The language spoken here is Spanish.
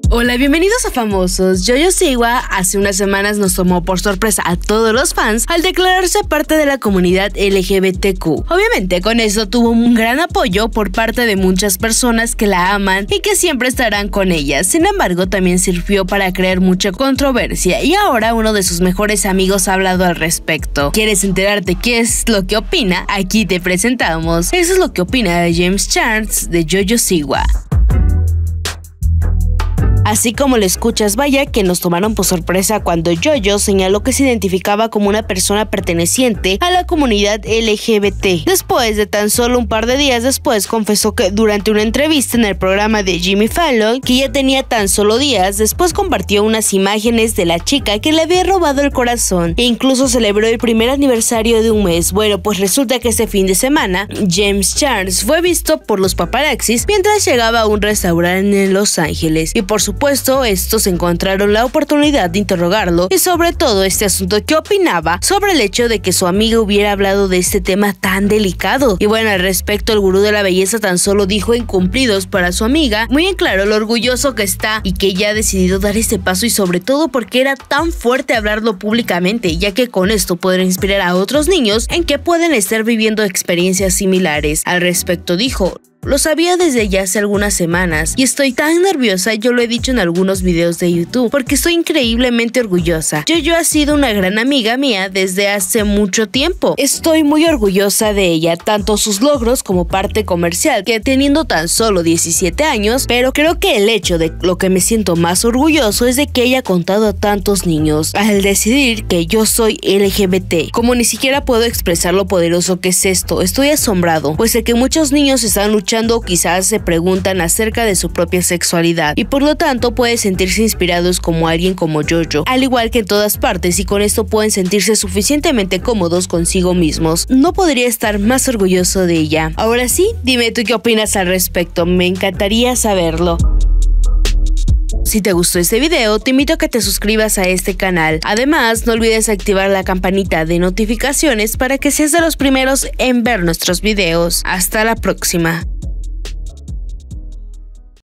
Hola, bienvenidos a Famosos. Yoyo Siwa hace unas semanas nos tomó por sorpresa a todos los fans al declararse parte de la comunidad LGBTQ. Obviamente con eso tuvo un gran apoyo por parte de muchas personas que la aman y que siempre estarán con ella. Sin embargo, también sirvió para crear mucha controversia y ahora uno de sus mejores amigos ha hablado al respecto. ¿Quieres enterarte qué es lo que opina? Aquí te presentamos. Eso es lo que opina James Charles de Yoyo Siwa. Así como lo escuchas, vaya que nos tomaron por sorpresa cuando Yoyo señaló que se identificaba como una persona perteneciente a la comunidad LGBT. Después de tan solo un par de días después, confesó que durante una entrevista en el programa de Jimmy Fallon, que ya tenía tan solo días, después compartió unas imágenes de la chica que le había robado el corazón e incluso celebró el primer aniversario de un mes. Bueno, pues resulta que este fin de semana, James Charles fue visto por los paparazzis mientras llegaba a un restaurante en Los Ángeles y por supuesto estos encontraron la oportunidad de interrogarlo y sobre todo este asunto que opinaba sobre el hecho de que su amiga hubiera hablado de este tema tan delicado. Y bueno, al respecto el gurú de la belleza tan solo dijo incumplidos para su amiga, muy en claro lo orgulloso que está y que ella ha decidido dar este paso y sobre todo porque era tan fuerte hablarlo públicamente, ya que con esto podrá inspirar a otros niños en que pueden estar viviendo experiencias similares. Al respecto dijo: lo sabía desde ya hace algunas semanas y estoy tan nerviosa, yo lo he dicho en algunos videos de YouTube, porque estoy increíblemente orgullosa. Yoyo ha sido una gran amiga mía desde hace mucho tiempo. Estoy muy orgullosa de ella, tanto sus logros como parte comercial, que teniendo tan solo 17 años, pero creo que el hecho de lo que me siento más orgulloso es de que haya contado a tantos niños, al decidir que yo soy LGBT. Como ni siquiera puedo expresar lo poderoso que es esto, estoy asombrado, pues sé que muchos niños están luchando o quizás se preguntan acerca de su propia sexualidad y por lo tanto pueden sentirse inspirados como alguien como Yoyo, al igual que en todas partes, y con esto pueden sentirse suficientemente cómodos consigo mismos. No podría estar más orgulloso de ella. Ahora sí, dime tú qué opinas al respecto, me encantaría saberlo. Si te gustó este video, te invito a que te suscribas a este canal. Además, no olvides activar la campanita de notificaciones para que seas de los primeros en ver nuestros videos. Hasta la próxima.